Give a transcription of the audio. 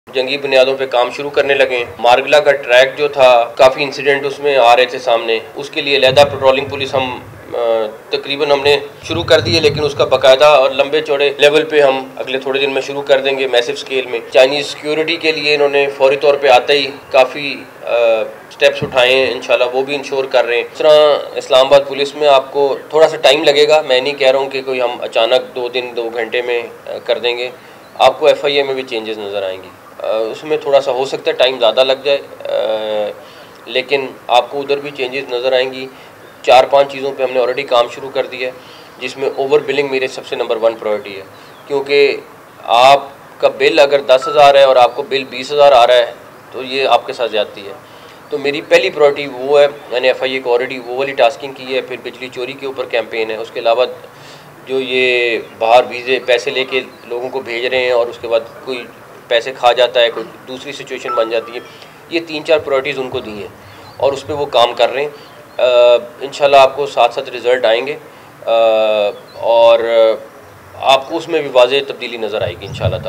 जंगी बुनियादों पे काम शुरू करने लगे। मारगला का ट्रैक जो था, काफ़ी इंसिडेंट उसमें आ रहे थे सामने, उसके लिए अलहदा पेट्रोलिंग पुलिस हम तकरीबन हमने शुरू कर दी है, लेकिन उसका बाकायदा और लंबे चौड़े लेवल पे हम अगले थोड़े दिन में शुरू कर देंगे, मैसिव स्केल में। चाइनीज़ सिक्योरिटी के लिए इन्होंने फौरी तौर पे आते ही काफ़ी स्टेप्स उठाए हैं, इंशाल्लाह वो भी इंश्योर कर रहे हैं। इस तरह इस्लामाबाद पुलिस में आपको थोड़ा सा टाइम लगेगा, मैं नहीं कह रहा हूँ कि कोई हम अचानक 2 दिन 2 घंटे में कर देंगे। आपको FIA में भी चेंजेस नज़र आएंगी, उसमें थोड़ा सा हो सकता है टाइम ज़्यादा लग जाए, लेकिन आपको उधर भी चेंजेस नज़र आएंगी। 4-5 चीज़ों पे हमने ऑलरेडी काम शुरू कर दिया है, जिसमें ओवर बिलिंग मेरे सबसे नंबर 1 प्रायोरिटी है, क्योंकि आपका बिल अगर 10,000 है और आपको बिल 20,000 आ रहा है तो ये आपके साथ ज़्यादती है। तो मेरी पहली प्रायोरिटी वो है, मैंने FIA को ऑलरेडी वो वाली टास्किंग की है। फिर बिजली चोरी के ऊपर कैंपेन है, उसके अलावा जो ये बाहर वीज़े पैसे लेके लोगों को भेज रहे हैं और उसके बाद कोई पैसे खा जाता है, कोई दूसरी सिचुएशन बन जाती है, ये 3-4 प्रायोरिटीज़ उनको दी हैं और उस पर वो काम कर रहे हैं। इंशाल्लाह आपको साथ साथ रिज़ल्ट आएंगे और आपको उसमें भी वाज़ेह तब्दीली नज़र आएगी इंशाल्लाह।